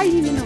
Ay, no.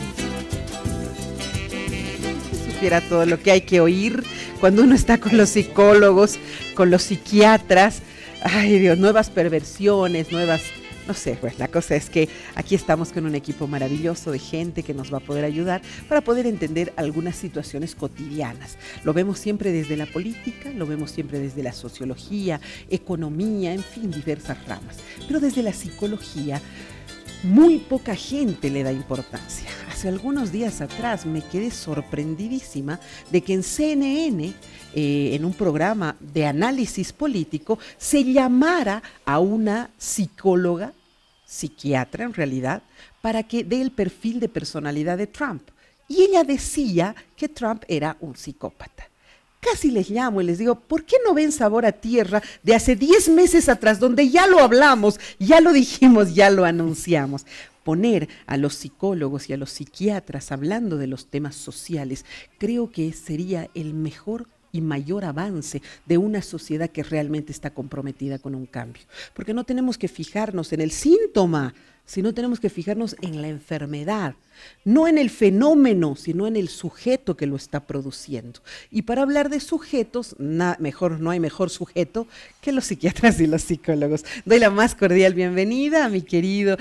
Si supiera todo lo que hay que oír cuando uno está con los psicólogos, con los psiquiatras. Ay, Dios, nuevas perversiones, nuevas... No sé, pues la cosa es que aquí estamos con un equipo maravilloso de gente que nos va a poder ayudar para poder entender algunas situaciones cotidianas. Lo vemos siempre desde la política, lo vemos siempre desde la sociología, economía, en fin, diversas ramas. Pero desde la psicología, muy poca gente le da importancia. Hace algunos días atrás me quedé sorprendidísima de que en CNN, en un programa de análisis político, se llamara a una psicóloga, psiquiatra en realidad, para que dé el perfil de personalidad de Trump. Y ella decía que Trump era un psicópata. Casi les llamo y les digo, ¿por qué no ven Sabor a Tierra de hace 10 meses atrás, donde ya lo hablamos, ya lo dijimos, ya lo anunciamos? Poner a los psicólogos y a los psiquiatras hablando de los temas sociales, creo que sería el mejor y mayor avance de una sociedad que realmente está comprometida con un cambio. Porque no tenemos que fijarnos en el síntoma, sino tenemos que fijarnos en la enfermedad, no en el fenómeno, sino en el sujeto que lo está produciendo. Y para hablar de sujetos, no hay mejor sujeto que los psiquiatras y los psicólogos. Doy la más cordial bienvenida a mi querido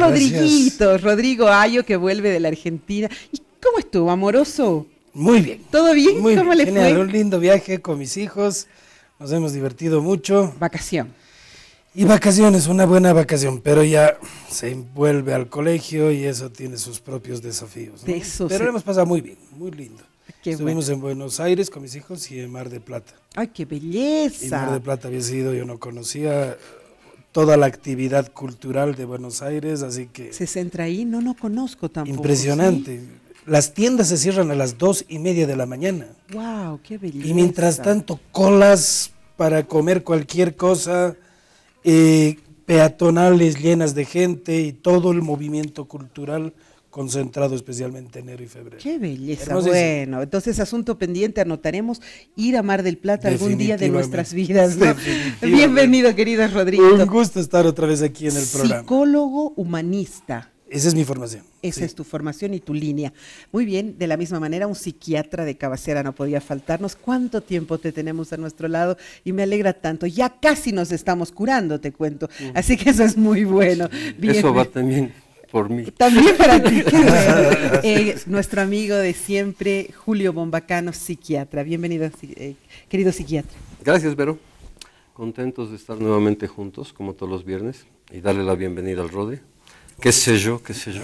Rodrigo Ayo, que vuelve de la Argentina. ¿Y cómo estuvo, amoroso? Muy bien. ¿Todo bien? Muy ¿Cómo bien. le Genial, fue? un lindo viaje con mis hijos, nos hemos divertido mucho. Vacación. Y vacaciones, una buena vacación, pero ya se vuelve al colegio y eso tiene sus propios desafíos, ¿no? Pero lo hemos pasado muy bien, muy lindo. Estuvimos en Buenos Aires con mis hijos y en Mar del Plata. ¡Ay, qué belleza! Y Mar del Plata había sido, yo no conocía toda la actividad cultural de Buenos Aires, así que... ¿Se centra ahí? No conozco tampoco. Impresionante. ¿Sí? Las tiendas se cierran a las 2:30 de la mañana. ¡Wow, qué belleza! Y mientras tanto, colas para comer cualquier cosa... peatonales llenas de gente y todo el movimiento cultural concentrado especialmente en enero y febrero. ¡Qué belleza! Bueno, entonces asunto pendiente, anotaremos ir a Mar del Plata algún día de nuestras vidas, ¿no? Bienvenido, querido Rodrigo. Un gusto estar otra vez aquí en el programa. Psicólogo humanista. Esa es mi formación. Esa es tu formación y tu línea. Muy bien, de la misma manera, un psiquiatra de cabecera no podía faltarnos. ¿Cuánto tiempo te tenemos a nuestro lado? Y me alegra tanto. Ya casi nos estamos curando, te cuento. Así que eso es muy bueno. Bien. Eso va también por mí. También para ti. Qué bueno. Nuestro amigo de siempre, Julio Bombacano, psiquiatra. Bienvenido, querido psiquiatra. Gracias, Vero. Contentos de estar nuevamente juntos, como todos los viernes, y darle la bienvenida al Rode. ¿Qué sé yo?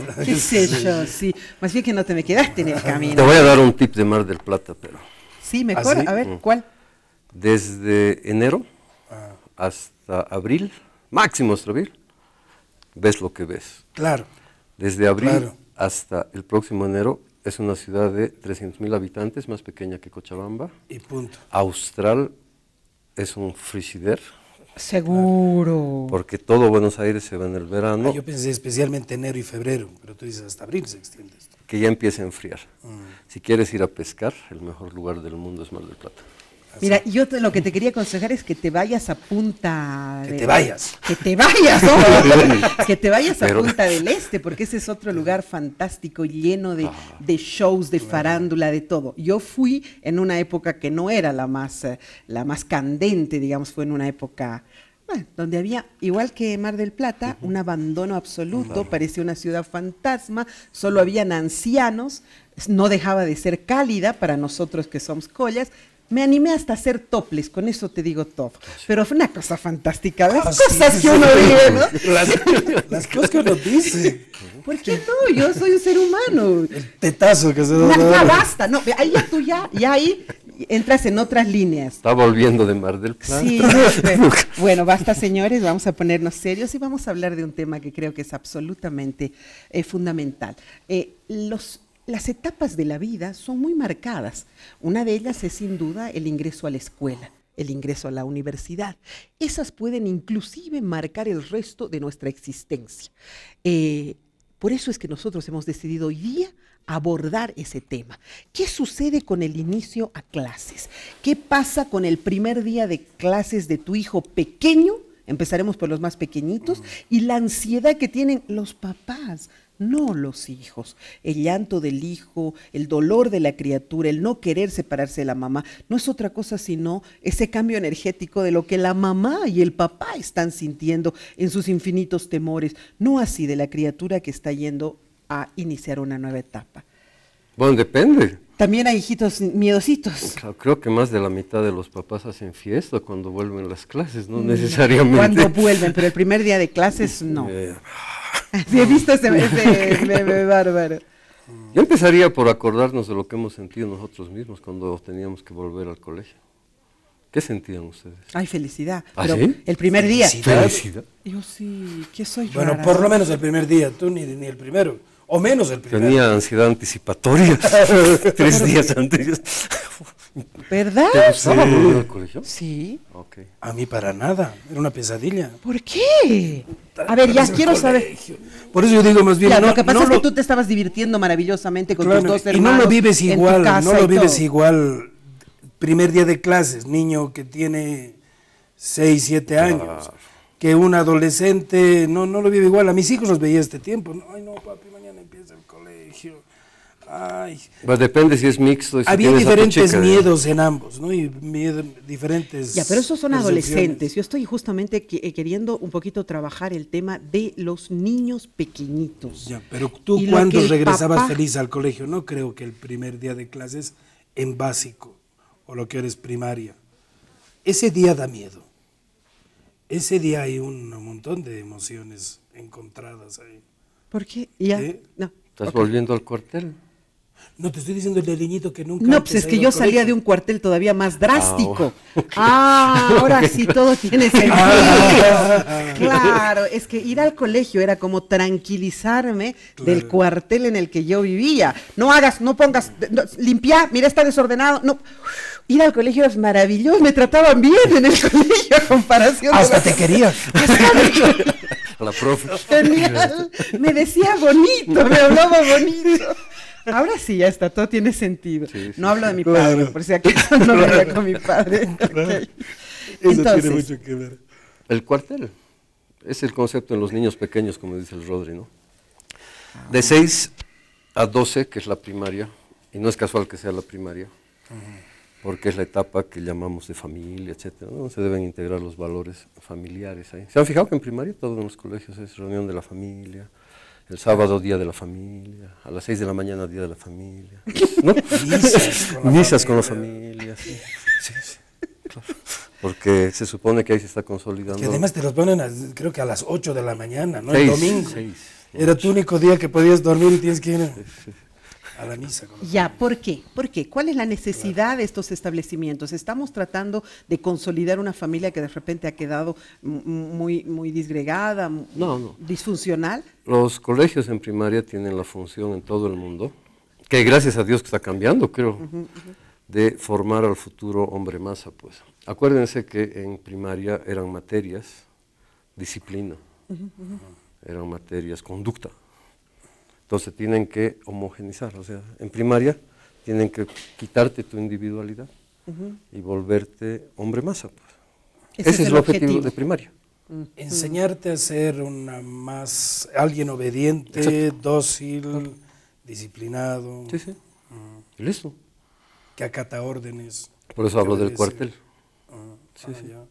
Sí. Más bien que no te me quedaste en el camino. Te voy a dar un tip de Mar del Plata, pero... Sí, mejor. ¿Ah, sí? A ver, ¿cuál? Desde enero hasta abril, máximo hasta abril, ves lo que ves. Claro. Desde abril hasta el próximo enero es una ciudad de 300,000 habitantes, más pequeña que Cochabamba. Y punto. Austral es un frigider. Seguro. Porque todo Buenos Aires se va en el verano. Yo pensé especialmente enero y febrero, pero tú dices hasta abril se extiende esto. Que ya empieza a enfriar. Si quieres ir a pescar, el mejor lugar del mundo es Mar del Plata. Mira, yo lo que te quería aconsejar es que te vayas a Punta... Que te vayas, ¿no? Que te vayas a Punta del Este, porque ese es otro lugar fantástico, lleno de shows, de farándula, de todo. Yo fui en una época que no era la más candente, digamos, fue en una época... donde había, igual que Mar del Plata, un abandono absoluto, parecía una ciudad fantasma, solo habían ancianos, no dejaba de ser cálida para nosotros que somos collas. Me animé hasta hacer topless, con eso te digo todo. Pero fue una cosa fantástica, las cosas que uno dice, ¿no? Las cosas que uno dice. ¿Por qué no? Yo soy un ser humano. El tetazo que se da. Ya basta, no, ahí ya tú ya ahí entras en otras líneas. Está volviendo de Mar del Plata. Sí, bueno, basta, señores, vamos a ponernos serios y vamos a hablar de un tema que creo que es absolutamente fundamental. Las etapas de la vida son muy marcadas. Una de ellas es sin duda el ingreso a la escuela, el ingreso a la universidad. Esas pueden inclusive marcar el resto de nuestra existencia. Por eso es que nosotros hemos decidido hoy día abordar ese tema. ¿Qué sucede con el inicio a clases? ¿Qué pasa con el primer día de clases de tu hijo pequeño? Empezaremos por los más pequeñitos y la ansiedad que tienen los papás. no los hijos. El llanto del hijo, el dolor de la criatura, el no querer separarse de la mamá, no es otra cosa sino ese cambio energético de lo que la mamá y el papá están sintiendo en sus infinitos temores, no así de la criatura que está yendo a iniciar una nueva etapa. Bueno, depende. También hay hijitos miedositos. Claro, creo que más de la mitad de los papás hacen fiesta cuando vuelven las clases, no necesariamente. Cuando vuelven, pero el primer día de clases no. Sí, he visto ese meme bárbaro. Yo empezaría por acordarnos de lo que hemos sentido nosotros mismos cuando teníamos que volver al colegio. ¿Qué sentían ustedes? Ay, felicidad. ¿Ah, pero sí? El primer día. ¿Felicidad? Yo sí, ¿qué soy Bueno, rara? por lo menos el primer día, tú ni el primero. O menos el primero. Tenía ansiedad anticipatoria 3 días antes. ¿Verdad? ¿Te gustaba volver al colegio? Sí. Okay. A mí para nada, era una pesadilla. ¿Por qué? A ver, ya quiero saber. Por eso yo digo más bien, Ya, no, lo que pasa no es que tú te estabas divirtiendo maravillosamente con tus dos hermanos. y no lo vives igual, no lo vives igual. Primer día de clases, niño que tiene 6, 7 años, que un adolescente, no lo vive igual. A mis hijos los veía este tiempo. No, ay no, papi, mañana empieza el colegio. Ay. Pues depende si es mixto. Si había diferentes miedos en ambos, ¿no? Y diferentes. Ya, pero esos son adolescentes. Yo estoy justamente queriendo un poquito trabajar el tema de los niños pequeñitos. Ya, pero tú cuando regresabas feliz al colegio, no creo que el primer día de clases en básico o lo que eres primaria. Ese día da miedo. Ese día hay un montón de emociones encontradas ahí. ¿Por qué? Ya. No. ¿Estás volviendo al cuartel? No, te estoy diciendo el del niñito que nunca. No, pues es que yo salía de un cuartel todavía más drástico. Ahora sí todo tiene sentido. Claro, es que ir al colegio era como tranquilizarme del cuartel en el que yo vivía. No hagas, no pongas, limpia, mira, está desordenado. No. Ir al colegio es maravilloso, me trataban bien en el colegio a comparación. Hasta te quería. La profe. Genial, me decía bonito, me hablaba bonito. Ahora sí, ya está, todo tiene sentido. Sí, no hablo de mi padre, por si acaso no lo haría con mi padre. Okay. Eso entonces, tiene mucho que ver. El cuartel es el concepto en los niños pequeños, como dice el Rodri, ¿no? De 6 a 12, que es la primaria, y no es casual que sea la primaria, porque es la etapa que llamamos de familia, etcétera, ¿no? Se deben integrar los valores familiares ahí. ¿Se han fijado que en primaria todos en los colegios es reunión de la familia? El sábado, día de la familia, a las 6 de la mañana, día de la familia, ¿no? Misas con la familia, sí, claro. Porque se supone que ahí se está consolidando. Que además te los ponen, creo que a las 8 de la mañana, ¿no? 6, el domingo. 6, era tu único día que podías dormir y tienes que ir a la misa. Ya, ¿por qué? ¿Por qué? ¿Cuál es la necesidad de estos establecimientos? Estamos tratando de consolidar una familia que de repente ha quedado muy disgregada, disfuncional. Los colegios en primaria tienen la función en todo el mundo, que gracias a Dios que está cambiando, creo, de formar al futuro hombre masa, pues. Acuérdense que en primaria eran materias, disciplina, eran materias, conducta. Entonces tienen que homogenizar, o sea, en primaria tienen que quitarte tu individualidad y volverte hombre masa. Pues. Ese es el objetivo de primaria. Enseñarte a ser alguien obediente, exacto, dócil, disciplinado. Sí, sí. Y listo. Que acata órdenes. Por eso hablo del cuartel. Sí.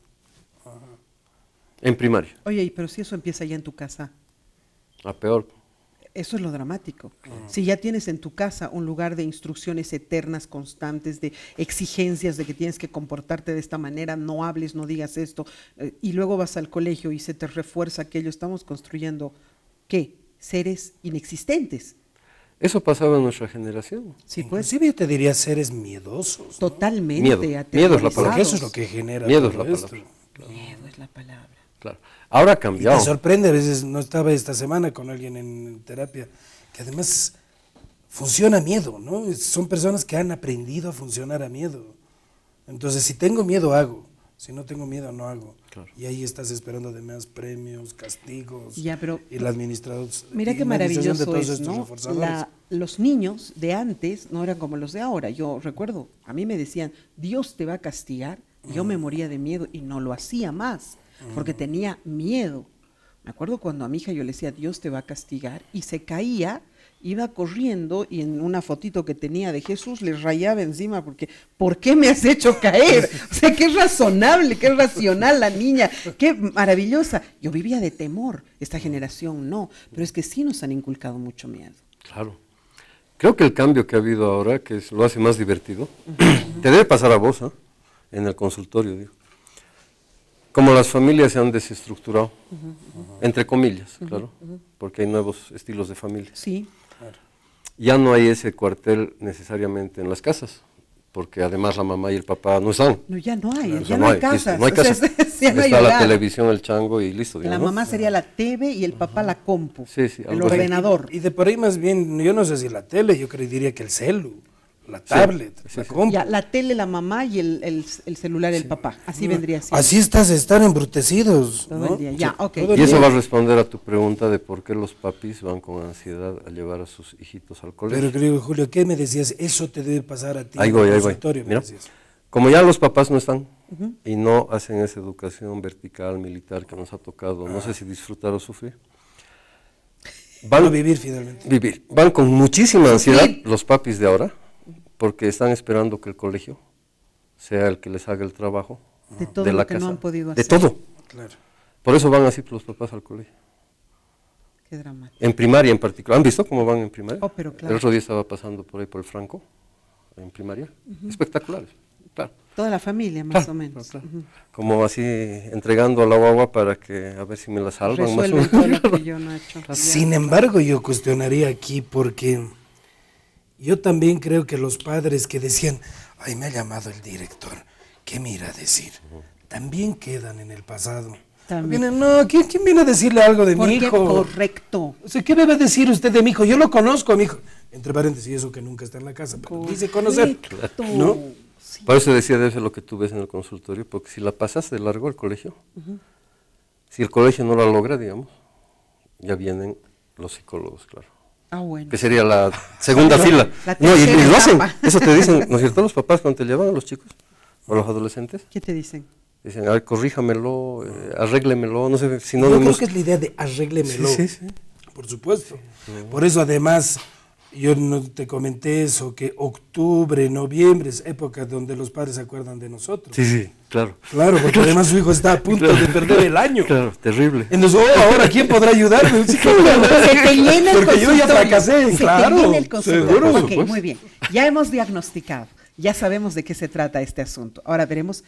En primaria. Oye, pero si eso empieza ya en tu casa. A peor. Eso es lo dramático. Si ya tienes en tu casa un lugar de instrucciones eternas, constantes, de exigencias de que tienes que comportarte de esta manera, no hables, no digas esto, y luego vas al colegio y se te refuerza aquello, estamos construyendo, ¿qué? Seres inexistentes. Eso pasaba en nuestra generación. Sí, pues. Sí, yo te diría seres miedosos, ¿no? Totalmente. Miedo es la palabra. Porque eso es lo que genera miedo es todo la esto. palabra. Claro. Miedo es la palabra. Claro. Ahora ha cambiado. Y te sorprende, a veces no estaba esta semana con alguien en terapia, que además funciona a miedo, ¿no? Son personas que han aprendido a funcionar a miedo. Entonces, si tengo miedo, hago. Si no tengo miedo, no hago. Claro. Y ahí estás esperando de más premios, castigos. Ya, pero y el administrador. Mira qué maravilloso es, ¿no? Los niños de antes no eran como los de ahora. Yo recuerdo, a mí me decían, Dios te va a castigar. Yo me moría de miedo y no lo hacía más, porque tenía miedo. Me acuerdo cuando a mi hija yo le decía, Dios te va a castigar, y se caía, iba corriendo, y en una fotito que tenía de Jesús le rayaba encima, porque, ¿por qué me has hecho caer? O sea, qué razonable, qué racional la niña, qué maravillosa. Yo vivía de temor, esta generación no, pero es que sí nos han inculcado mucho miedo. Claro. Creo que el cambio que ha habido ahora, que lo hace más divertido, te debe pasar a vos, ¿eh? En el consultorio, digo. Como las familias se han desestructurado, entre comillas, claro, porque hay nuevos estilos de familia. Sí. Ya no hay ese cuartel necesariamente en las casas, porque además la mamá y el papá no están. No, ya no hay, o sea, ya no hay casas. No hay casas. Ya no hay está la hogar. televisión, el chango y listo. La mamá sería la TV y el papá la compu, sí, sí, el ordenador. Y de por ahí más bien, yo no sé si la tele, yo diría que el celu, la tablet, la compu. Ya, la tele, la mamá y el celular, el papá. Así vendría siendo. Así están embrutecidos. Todo ¿no? el día. Ya, ok. Y eso va a responder a tu pregunta de por qué los papis van con ansiedad a llevar a sus hijitos al colegio. Pero querido Julio, ¿qué me decías? Eso te debe pasar a ti. Ahí voy. Mira, como ya los papás no están y no hacen esa educación vertical, militar que nos ha tocado, no sé si disfrutar o sufrir. Van a vivir finalmente. Vivir. Van con muchísima ansiedad los papis de ahora, porque están esperando que el colegio sea el que les haga el trabajo de todo de la lo que casa, no han podido hacer. de todo. Claro. Por eso van así los papás al colegio. Qué dramático. En primaria en particular. ¿Han visto cómo van en primaria? Oh, pero claro. El otro día estaba pasando por ahí por el Franco, en primaria. Espectaculares, claro. Toda la familia, más o menos. Claro. Como así, entregando a la guagua para que, a ver si me la salvan. Más o menos. Todo lo que yo no he hecho. Sin embargo, yo cuestionaría aquí porque yo también creo que los padres que decían, ay, me ha llamado el director, ¿qué me irá a decir? También quedan en el pasado. También. No, ¿quién viene a decirle algo de mi hijo? Correcto. O sea, ¿qué me va a decir usted de mi hijo? Yo lo conozco a mi hijo. Entre paréntesis, eso que nunca está en la casa, pero dice conocer. ¿No? Sí. Por eso decía de eso lo que tú ves en el consultorio, porque si la pasas de largo al colegio, si el colegio no la logra, digamos, ya vienen los psicólogos, claro. Ah, bueno. Que sería la segunda fila. No, y lo hacen. Eso te dicen, ¿no es cierto? Los papás cuando te llevan a los chicos o a los adolescentes. ¿Qué te dicen? Dicen, a ver, corríjamelo, arréglemelo, no sé, si no... Yo creo que es la idea de arréglemelo. Sí. Por supuesto. Por eso además, yo no te comenté eso, que octubre, noviembre es época donde los padres se acuerdan de nosotros. Sí, claro. Claro, porque además su hijo está a punto de perder el año. Claro, terrible. Entonces, ahora, ¿quién podrá ayudarme? Se te llena el porque yo ya fracasé, claro. Se te llena el consultorio. Seguro. Ok, muy bien. Ya hemos diagnosticado. Ya sabemos de qué se trata este asunto. Ahora veremos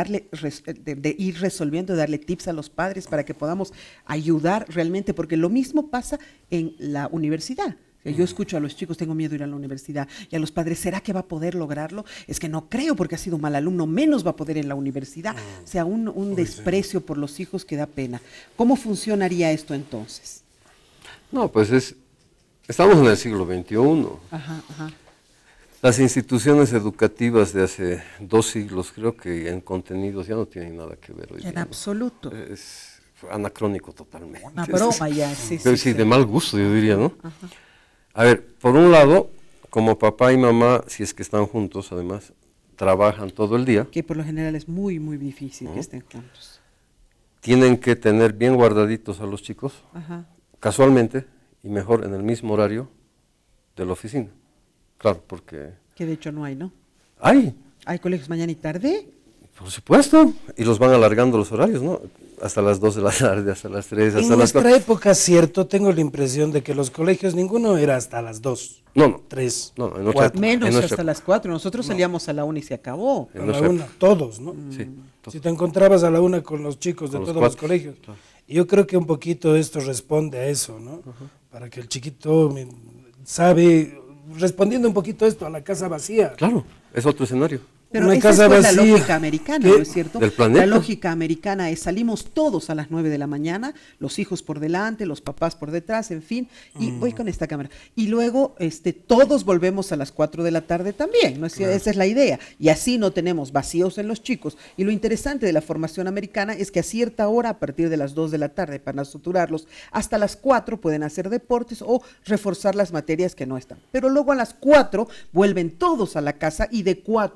de ir resolviendo, de darle tips a los padres para que podamos ayudar realmente, porque lo mismo pasa en la universidad. Yo escucho a los chicos, tengo miedo de ir a la universidad, y a los padres, ¿será que va a poder lograrlo? Es que no creo, porque ha sido un mal alumno, menos va a poder en la universidad. O sea, un desprecio por los hijos que da pena. ¿Cómo funcionaría esto entonces? No, pues estamos en el siglo XXI. Ajá. Las instituciones educativas de hace 2 siglos, creo que en contenidos ya no tienen nada que ver hoy. En absoluto. Es anacrónico totalmente. Una broma ya, sí. Sí, de mal gusto, yo diría, ¿no? Ajá. A ver, por un lado, como papá y mamá, si es que están juntos, además, trabajan todo el día. Que por lo general es muy, muy difícil que estén juntos. Tienen que tener bien guardaditos a los chicos, casualmente, y mejor en el mismo horario de la oficina. Claro, porque... Que de hecho no hay, ¿no? ¿Hay colegios mañana y tarde? Por supuesto, y los van alargando los horarios, ¿no? Hasta las 2 de la tarde, hasta las 3, hasta las 4. En nuestra época, cierto, tengo la impresión de que los colegios, ninguno era hasta las 2. No. 3. No, menos hasta las 4. Nosotros salíamos a la 1 y se acabó. A la 1, todos, ¿no? Sí. Si te encontrabas a la 1 con los chicos de todos los colegios. Claro. Y yo creo que un poquito esto responde a eso, ¿no? Para que el chiquito sabe... Respondiendo un poquito esto a la casa vacía. Claro, es otro escenario. Pero esa es la lógica americana, ¿no es cierto? Del planeta. La lógica americana es salimos todos a las 9 de la mañana, los hijos por delante, los papás por detrás, en fin, y voy con esta cámara. Y luego todos volvemos a las 4 de la tarde también, ¿no es cierto? Esa es la idea. Y así no tenemos vacíos en los chicos. Y lo interesante de la formación americana es que a cierta hora, a partir de las 2 de la tarde, para saturarlos, hasta las 4 pueden hacer deportes o reforzar las materias que no están. Pero luego a las 4 vuelven todos a la casa y de 4 hasta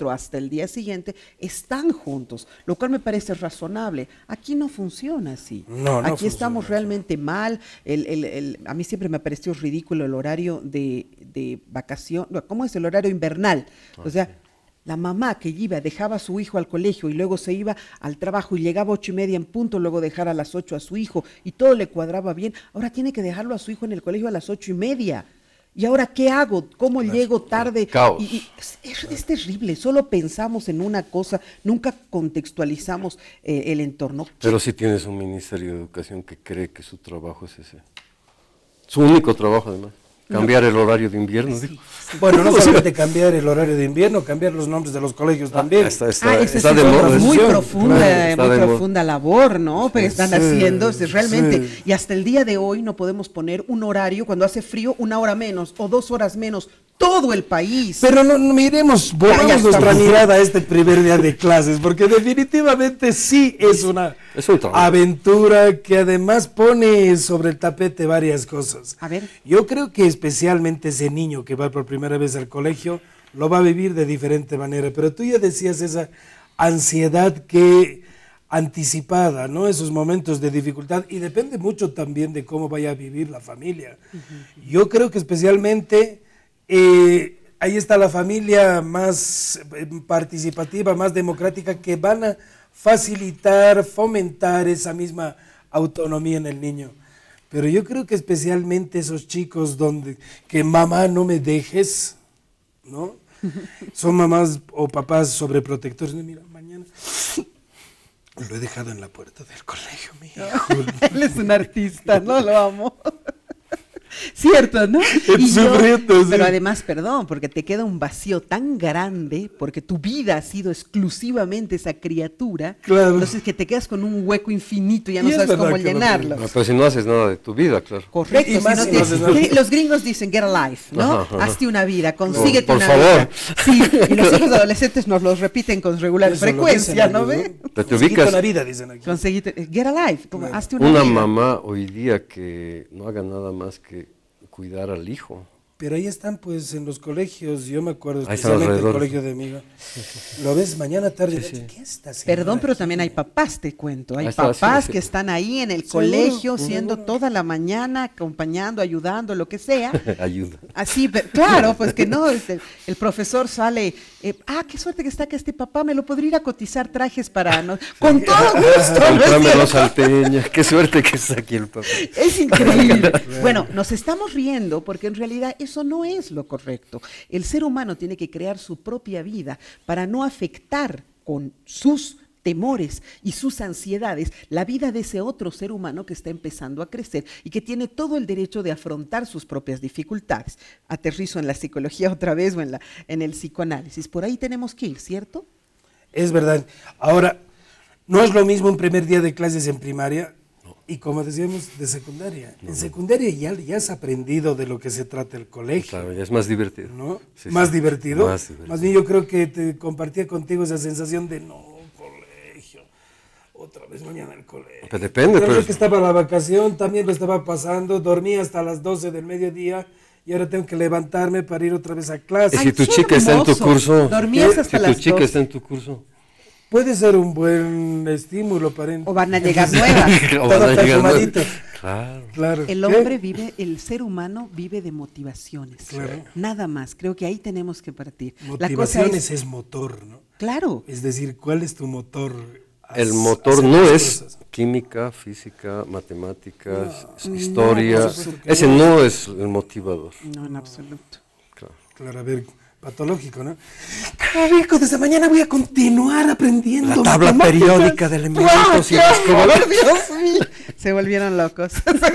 del día siguiente, están juntos, lo cual me parece razonable. Aquí no funciona así. No aquí estamos realmente mal. A mí siempre me ha parecido ridículo el horario de vacación. ¿Cómo es el horario invernal? O sea, la mamá que iba, dejaba a su hijo al colegio y luego se iba al trabajo y llegaba 8:30 en punto, luego dejar a las 8 a su hijo y todo le cuadraba bien. Ahora tiene que dejarlo a su hijo en el colegio a las 8:30. ¿Y ahora qué hago? ¿Cómo llego tarde? Caos. Es terrible, solo pensamos en una cosa, nunca contextualizamos el entorno. Pero sí tienes un Ministerio de Educación que cree que su trabajo es ese. Su único trabajo, además. Cambiar el horario de invierno. Sí. Bueno, no solamente cambiar el horario de invierno, cambiar los nombres de los colegios también. Esa es muy profunda labor, ¿no? Pero están haciendo, realmente, y hasta el día de hoy no podemos poner un horario, cuando hace frío, 1 hora menos o 2 horas menos, todo el país. Pero no miremos, volvamos nuestra mirada a este primer día de clases, porque definitivamente sí es una aventura que además pone sobre el tapete varias cosas. A ver. Yo creo que especialmente ese niño que va por primera vez al colegio lo va a vivir de diferente manera, pero tú ya decías esa ansiedad que anticipada, ¿no? Esos momentos de dificultad, y depende mucho también de cómo vaya a vivir la familia. Yo creo que especialmente ahí está la familia más participativa, más democrática, que van a facilitar, fomentar esa misma autonomía en el niño. Pero yo creo que especialmente esos chicos que mamá no me dejes, ¿no? Son mamás o papás sobreprotectores. Mira, mañana lo he dejado en la puerta del colegio, mi hijo. Él es un artista, ¿no? Lo amo. Cierto, ¿no? Pero además, perdón, porque te queda un vacío tan grande, porque tu vida ha sido exclusivamente esa criatura, claro. Entonces que te quedas con un hueco infinito y ya no sabes cómo llenarlo. No, pero si no haces nada de tu vida, claro. Correcto, los gringos dicen get a life, ¿no? Ajá. Hazte una vida, consíguete por una favor. vida. Sí, y los hijos adolescentes nos los repiten con regular frecuencia, ¿no ve? Te ubicas. Una vida, dicen aquí. Conseguite, get a life, como, Claro. hazte una vida. Mamá hoy día que no haga nada más que cuidar al hijo. Pero ahí están, pues, en los colegios. Yo me acuerdo Ahí están especialmente del alrededor. colegio de mi hija. Lo ves mañana, tarde, noche. ¿Qué está haciendo? Perdón, pero aquí? también hay papás, te cuento. Hay Ahí está, papás sí. que están ahí en el Seguro. colegio, siendo toda la mañana, acompañando, ayudando, lo que sea. Ayuda. Así, claro, pues que no, el profesor sale, qué suerte que está acá este papá, me lo podría ir a cotizar trajes para... No, con todo gusto. ¿no es Comprame cierto? los salteñas. Qué suerte que está aquí el papá. Es increíble. Bueno, nos estamos riendo porque en realidad eso no es lo correcto. El ser humano tiene que crear su propia vida para no afectar con sus temores y sus ansiedades la vida de ese otro ser humano que está empezando a crecer y que tiene todo el derecho de afrontar sus propias dificultades. Aterrizo en la psicología otra vez o en el psicoanálisis. Por ahí tenemos que ir, ¿cierto? Es verdad. Ahora, no es lo mismo un primer día de clases en primaria y, como decíamos, de secundaria. En secundaria ya has aprendido de lo que se trata el colegio. Claro, ya es más divertido. ¿No? Sí, ¿Más sí. divertido? Más divertido. Más bien yo creo que te compartía contigo esa sensación de no, colegio, otra vez mañana el colegio. Pues depende, Pero pero... yo que estaba la vacación, también lo estaba pasando, dormía hasta las 12 del mediodía y ahora tengo que levantarme para ir otra vez a clase. Si tu qué chica está en tu hermoso. curso... Dormías hasta Si las tu chica 12. está en tu curso... Puede ser un buen estímulo para... O van a llegar nuevas. O van a Todo llegar perfumadito. Claro. Claro. El hombre vive, el ser humano vive de motivaciones. Claro. Nada más. Creo que ahí tenemos que partir. Motivaciones es motor, ¿no? Claro. Es decir, ¿cuál es tu motor? El motor Hacer no las es cosas. química, física, matemáticas, No, historia. por supuesto que Ese no. no es el motivador. No, en absoluto. Claro. Claro, a ver, patológico, ¿no? Carajo, desde mañana voy a continuar aprendiendo. La tabla matemáticas. periódica de elementos y las ¡Por Dios mío! Se volvieron locos.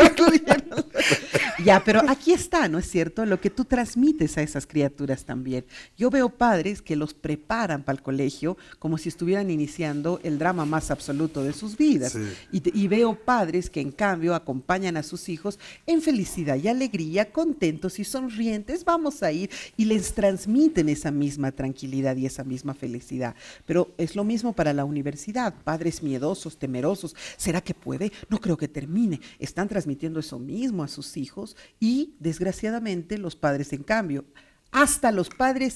Ya, pero aquí está, ¿no es cierto? Lo que tú transmites a esas criaturas también. Yo veo padres que los preparan para el colegio como si estuvieran iniciando el drama más absoluto de sus vidas. Sí. Y veo padres que en cambio acompañan a sus hijos en felicidad y alegría, contentos y sonrientes, vamos a ir, y les transmiten esa misma tranquilidad y esa misma felicidad. Pero es lo mismo para la universidad, padres miedosos, temerosos, ¿será que puede? No creo que termine. Están transmitiendo eso mismo a sus hijos y desgraciadamente los padres en cambio, hasta los padres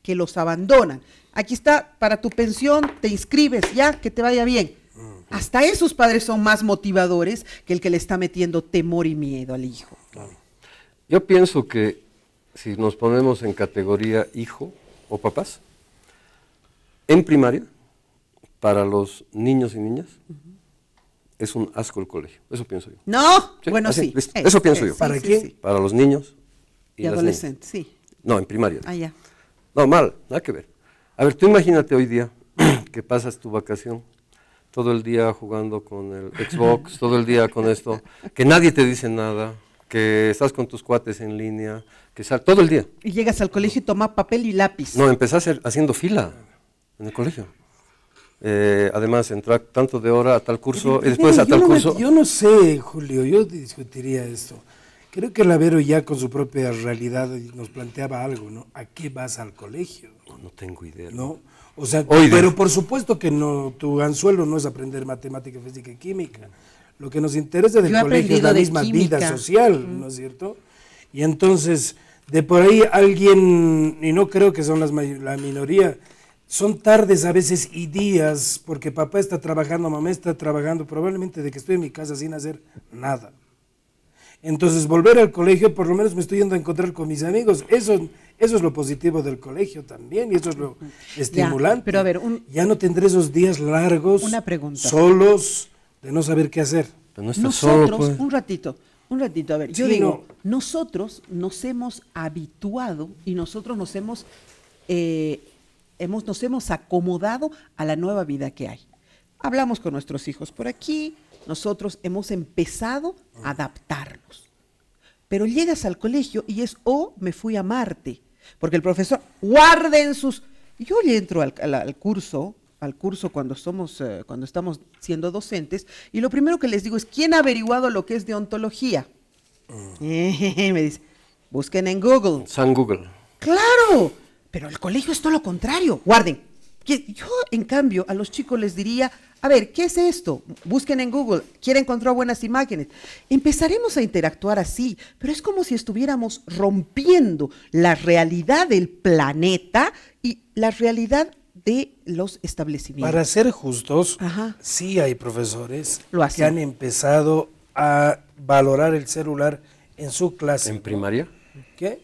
que los abandonan. Aquí está, para tu pensión, te inscribes, ya, que te vaya bien. Hasta esos padres son más motivadores que el que le está metiendo temor y miedo al hijo. Yo pienso que si nos ponemos en categoría hijo o papás, en primaria, para los niños y niñas, es un asco el colegio. Eso pienso yo. No, ¿Sí? bueno, Así, sí. Eso pienso yo. ¿Para quién? Sí. Para los niños y las adolescentes, niñas. sí. No, en primaria. Ah, ya. No, mal, nada que ver. A ver, tú imagínate hoy día que pasas tu vacación todo el día jugando con el Xbox, todo el día con esto, que nadie te dice nada, que estás con tus cuates en línea, que todo el día. Y llegas al colegio y tomas papel y lápiz. No, empezás haciendo fila en el colegio. Además, entrar tanto de hora a tal curso y después a tal curso. Yo no sé, Julio, yo discutiría esto. Creo que la Vero ya con su propia realidad nos planteaba algo, ¿no? ¿A qué vas al colegio? No tengo idea. ¿No? O sea, pero por supuesto que no, tu anzuelo no es aprender matemática, física y química. Lo que nos interesa del colegio es la misma vida social, ¿no es cierto? Y entonces, de por ahí alguien, y no creo que son la minoría, son tardes a veces y días, porque papá está trabajando, mamá está trabajando, probablemente de que estoy en mi casa sin hacer nada. Entonces, volver al colegio, por lo menos me estoy yendo a encontrar con mis amigos. Eso es lo positivo del colegio también, y eso es lo estimulante. Ya, pero a ver, ya no tendré esos días largos, una pregunta, solos, de no saber qué hacer. Pero no estás nosotros, solo, pues. un ratito, a ver, yo digo, nosotros nos hemos habituado y nosotros nos hemos acomodado a la nueva vida que hay. Hablamos con nuestros hijos por aquí, nosotros hemos empezado a adaptarnos. Pero llegas al colegio y es, me fui a Marte, porque el profesor, guarden sus... Yo le entro al curso cuando estamos siendo docentes, y lo primero que les digo es, ¿quién ha averiguado lo que es deontología? Me dice, busquen en Google. San Google. ¡Claro! Pero el colegio es todo lo contrario, guarden. Yo, en cambio, a los chicos les diría, a ver, ¿qué es esto? Busquen en Google, quieren encontrar buenas imágenes. Empezaremos a interactuar así, pero es como si estuviéramos rompiendo la realidad del planeta y la realidad de los establecimientos. Para ser justos, sí hay profesores que han empezado a valorar el celular en su clase. ¿En primaria? ¿Qué?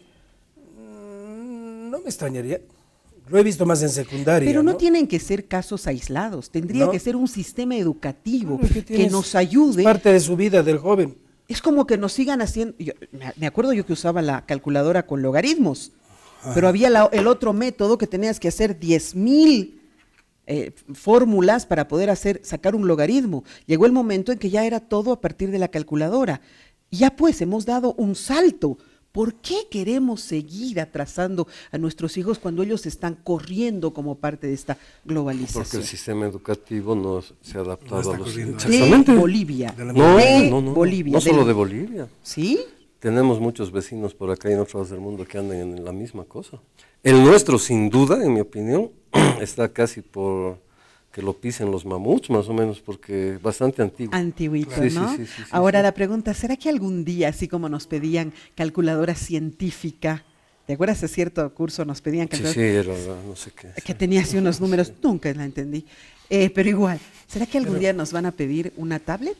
No me extrañaría. Lo he visto más en secundaria. Pero no tienen que ser casos aislados, tendría que ser un sistema educativo que nos ayude. Es parte de su vida, del joven. Es como que nos sigan haciendo, me acuerdo yo que usaba la calculadora con logaritmos, pero había el otro método que tenías que hacer 10,000 fórmulas para poder sacar un logaritmo. Llegó el momento en que ya era todo a partir de la calculadora. Ya pues hemos dado un salto. ¿Por qué queremos seguir atrasando a nuestros hijos cuando ellos están corriendo como parte de esta globalización? Porque el sistema educativo no se ha adaptado a los... Exactamente. De Bolivia. No, Bolivia. No solo de Bolivia. ¿Sí? Tenemos muchos vecinos por acá y en otros lados del mundo que andan en la misma cosa. El nuestro, sin duda, en mi opinión, está casi por que lo pisen los mamuts, más o menos, porque bastante antiguo. Antiguito, sí, ¿no? Sí, Ahora la pregunta, ¿será que algún día, así como nos pedían calculadora científica, ¿te acuerdas de cierto curso nos pedían calculadora? Sí, era no sé qué. Que tenía así unos números, nunca la entendí. Pero igual, ¿será que algún día nos van a pedir una tablet?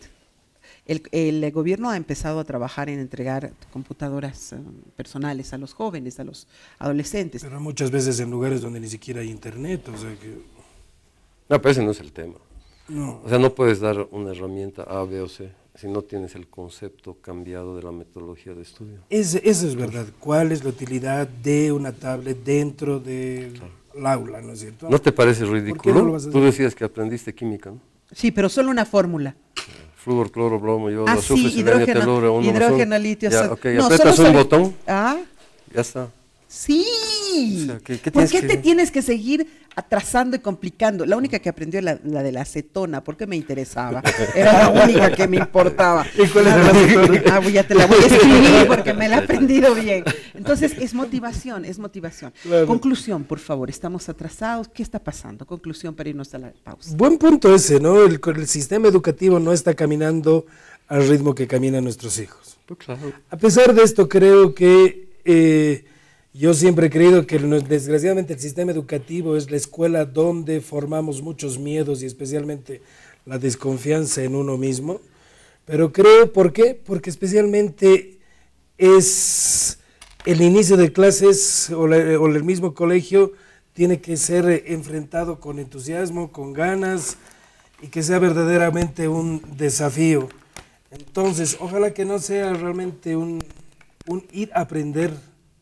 El gobierno ha empezado a trabajar en entregar computadoras personales a los jóvenes, a los adolescentes. Pero muchas veces en lugares donde ni siquiera hay internet, o sea que... No, pero ese no es el tema. No. O sea, no puedes dar una herramienta A, B o C si no tienes el concepto cambiado de la metodología de estudio. Eso es verdad. ¿Cuál es la utilidad de una tablet dentro del aula, no es cierto? ¿No te parece ridículo? No Tú decías que aprendiste química, ¿no? Sí, pero solo una fórmula. Flúor, cloro, bromo, yodo, sí, azufre, selenio, teluro, hidrógeno, litio. Ya, ok, no, apretas un botón, ya está. Sí. O sea, ¿Por qué te tienes que seguir atrasando y complicando? La única que aprendió es la de la acetona, porque me interesaba. Era la única que me importaba. ¿Y cuál es la acetona? Ya te la voy a escribir porque me la he aprendido bien. Entonces, es motivación, es motivación. Claro. Conclusión, por favor, estamos atrasados. ¿Qué está pasando? Conclusión para irnos a la pausa. Buen punto ese, ¿no? El sistema educativo no está caminando al ritmo que caminan nuestros hijos. Claro. A pesar de esto, creo que Yo siempre he creído que desgraciadamente el sistema educativo es la escuela donde formamos muchos miedos y especialmente la desconfianza en uno mismo, pero creo, ¿por qué? Porque especialmente es el inicio de clases o el mismo colegio tiene que ser enfrentado con entusiasmo, con ganas y que sea verdaderamente un desafío. Entonces, ojalá que no sea realmente un ir a aprender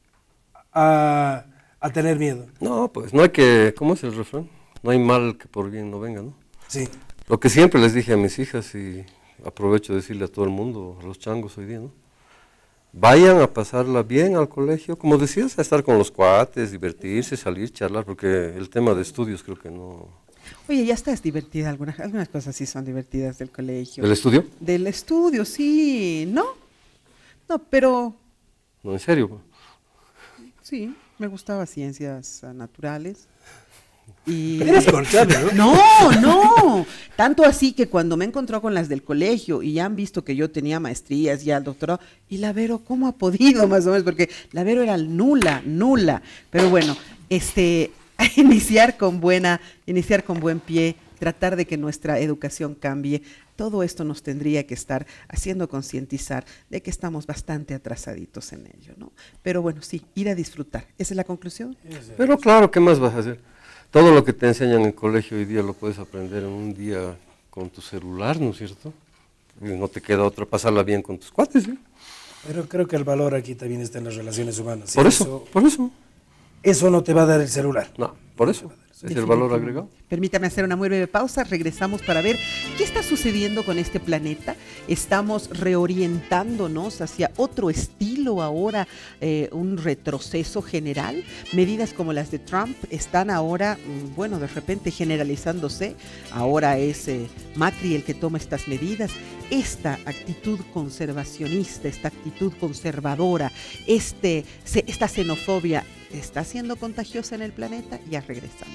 a tener miedo. No, pues no hay que, ¿cómo es el refrán? No hay mal que por bien no venga, ¿no? Sí. Lo que siempre les dije a mis hijas y aprovecho de decirle a todo el mundo, a los changos hoy día, ¿no? Vayan a pasarla bien al colegio, como decías, a estar con los cuates, divertirse, salir, charlar, porque el tema de estudios creo que no... Oye, ya estás divertida, algunas cosas sí son divertidas del colegio. ¿Del estudio? Del estudio, sí, ¿no? No, pero... No, en serio. Sí, me gustaba ciencias naturales. Y... Eres corchable, ¿no? No, tanto así que cuando me encontró con las del colegio y ya han visto que yo tenía maestrías ya el doctorado, y la Vero, ¿cómo ha podido más o menos? Porque la Vero era nula, pero bueno, iniciar con buen pie, tratar de que nuestra educación cambie, todo esto nos tendría que estar haciendo concientizar de que estamos bastante atrasaditos en ello, ¿no? Pero bueno, sí, ir a disfrutar, ¿esa es la conclusión? Pero claro, ¿qué más vas a hacer? Todo lo que te enseñan en el colegio hoy día lo puedes aprender en un día con tu celular, ¿no es cierto? Y no te queda otra, pasarla bien con tus cuates, ¿sí? Pero creo que el valor aquí también está en las relaciones humanas. Por eso. Eso no te va a dar el celular. No, por eso. Es el valor agregado. Permítame hacer una muy breve pausa, regresamos para ver qué está sucediendo con este planeta. Estamos reorientándonos hacia otro estilo ahora, un retroceso general. Medidas como las de Trump están ahora, bueno, de repente generalizándose. Ahora es Macri el que toma estas medidas. Esta actitud conservacionista, esta actitud conservadora, esta xenofobia, ¿está siendo contagiosa en el planeta? Ya regresamos.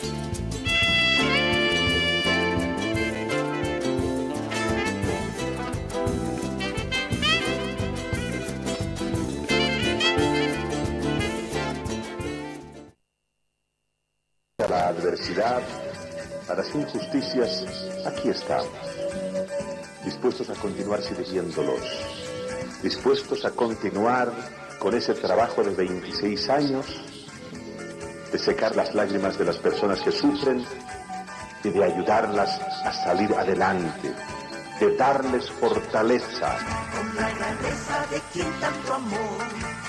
A la adversidad, a las injusticias, aquí estamos, dispuestos a continuar sirviéndolos, dispuestos a continuar con ese trabajo de 26 años, de secar las lágrimas de las personas que sufren y de ayudarlas a salir adelante, de darles fortaleza. Con la grandeza de quien tanto amor